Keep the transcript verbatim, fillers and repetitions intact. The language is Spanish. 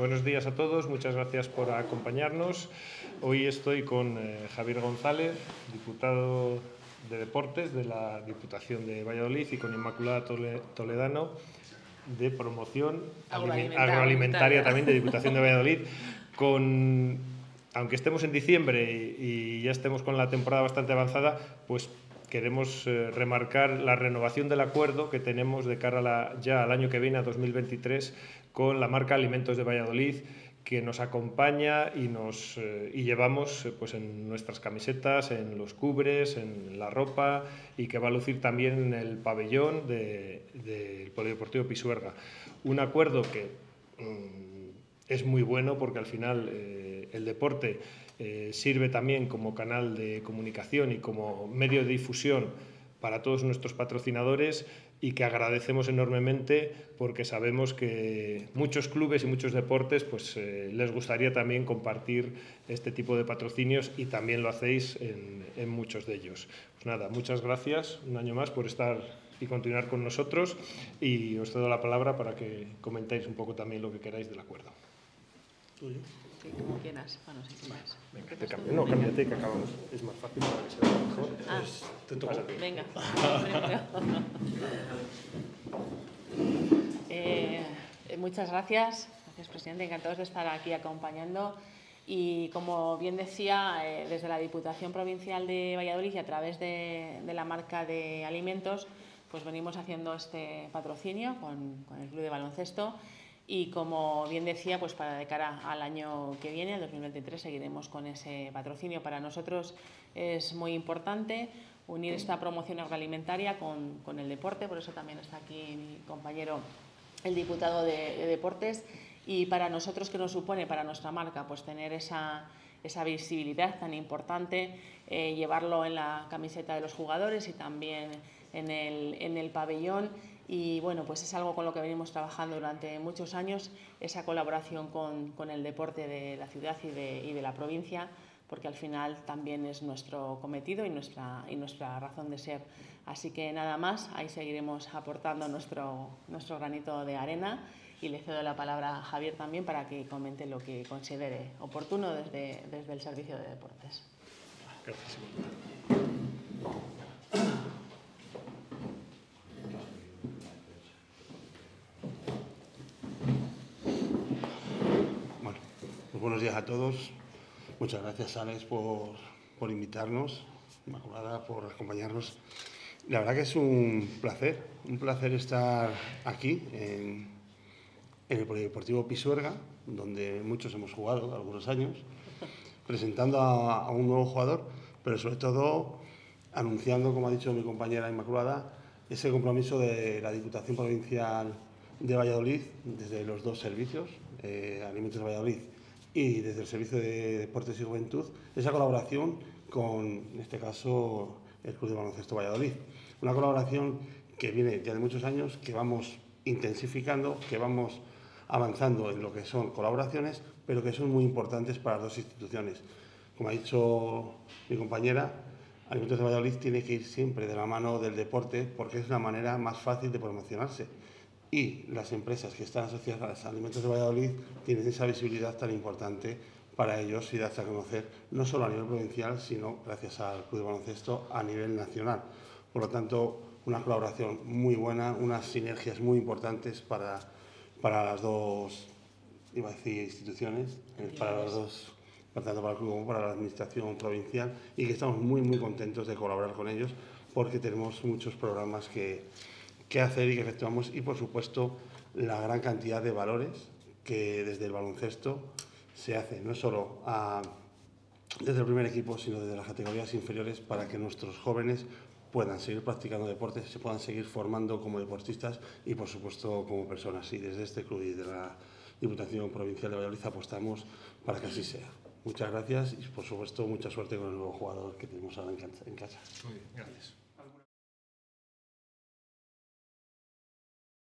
Buenos días a todos, muchas gracias por acompañarnos. Hoy estoy con eh, Javier González, diputado de Deportes de la Diputación de Valladolid, y con Inmaculada Toledano, de Promoción Agroalimentaria, agroalimentaria también de Diputación de Valladolid. Con, aunque estemos en diciembre y, y ya estemos con la temporada bastante avanzada, pues queremos eh, remarcar la renovación del acuerdo que tenemos de cara a la, ya al año que viene, a dos mil veintitrés, con la marca Alimentos de Valladolid, que nos acompaña y, nos, eh, y llevamos eh, pues en nuestras camisetas, en los cubres, en la ropa, y que va a lucir también en el pabellón del de, de Polideportivo Pisuerga. Un acuerdo que mmm, es muy bueno porque al final eh, el deporte eh, sirve también como canal de comunicación y como medio de difusión para todos nuestros patrocinadores, y que agradecemos enormemente porque sabemos que muchos clubes y muchos deportes pues, eh, les gustaría también compartir este tipo de patrocinios, y también lo hacéis en, en muchos de ellos. Pues nada, muchas gracias un año más por estar y continuar con nosotros, y os cedo la palabra para que comentéis un poco también lo que queráis del acuerdo. ¿Tuyo? Sí, como quieras. Bueno, si quieres. Venga, te cambio. No, cámbiate, que acabamos. Es más fácil para que se vea mejor. Ah, pues, te toca. Venga. eh, muchas gracias. Gracias, presidente. Encantados de estar aquí acompañando. Y como bien decía, eh, desde la Diputación Provincial de Valladolid y a través de, de la marca de alimentos, pues venimos haciendo este patrocinio con, con el Club de Baloncesto. Y como bien decía, pues para de cara al año que viene, el dos mil veintitrés, seguiremos con ese patrocinio. Para nosotros es muy importante unir esta promoción agroalimentaria con, con el deporte, por eso también está aquí mi compañero, el diputado de, de Deportes. Y para nosotros, ¿qué nos supone para nuestra marca? Pues tener esa, esa visibilidad tan importante, eh, llevarlo en la camiseta de los jugadores y también en el, en el pabellón. Y bueno, pues es algo con lo que venimos trabajando durante muchos años, esa colaboración con, con el deporte de la ciudad y de, y de la provincia, porque al final también es nuestro cometido y nuestra, y nuestra razón de ser. Así que nada más, ahí seguiremos aportando nuestro, nuestro granito de arena, y le cedo la palabra a Javier también para que comente lo que considere oportuno desde, desde el Servicio de Deportes. Gracias. Bueno, pues buenos días a todos. Muchas gracias, Alex, por, por invitarnos, Inmaculada, por acompañarnos. La verdad que es un placer, un placer estar aquí en, en el Polideportivo Pisuerga, donde muchos hemos jugado algunos años, presentando a, a un nuevo jugador, pero sobre todo anunciando, como ha dicho mi compañera Inmaculada, ese compromiso de la Diputación Provincial de Valladolid, desde los dos servicios, eh, Alimentos de Valladolid y desde el Servicio de Deportes y Juventud, esa colaboración con, en este caso, el Club de Baloncesto Valladolid. Una colaboración que viene ya de muchos años, que vamos intensificando, que vamos avanzando en lo que son colaboraciones, pero que son muy importantes para las dos instituciones. Como ha dicho mi compañera, Alimentos de Valladolid tiene que ir siempre de la mano del deporte, porque es una manera más fácil de promocionarse. Y las empresas que están asociadas a Alimentos de Valladolid tienen esa visibilidad tan importante para ellos y darse a conocer, no solo a nivel provincial, sino, gracias al Club de Baloncesto, a nivel nacional. Por lo tanto, una colaboración muy buena, unas sinergias muy importantes para, para las dos, iba a decir, instituciones, para las dos, tanto para el Club como para la Administración provincial, y que estamos muy, muy contentos de colaborar con ellos, porque tenemos muchos programas que qué hacer y que efectuamos, y por supuesto la gran cantidad de valores que desde el baloncesto se hace, no solo a, desde el primer equipo, sino desde las categorías inferiores, para que nuestros jóvenes puedan seguir practicando deportes, se puedan seguir formando como deportistas y por supuesto como personas. Y desde este club y de la Diputación Provincial de Valladolid apostamos para que así sea. Muchas gracias y por supuesto mucha suerte con el nuevo jugador que tenemos ahora en casa. Muy bien, gracias.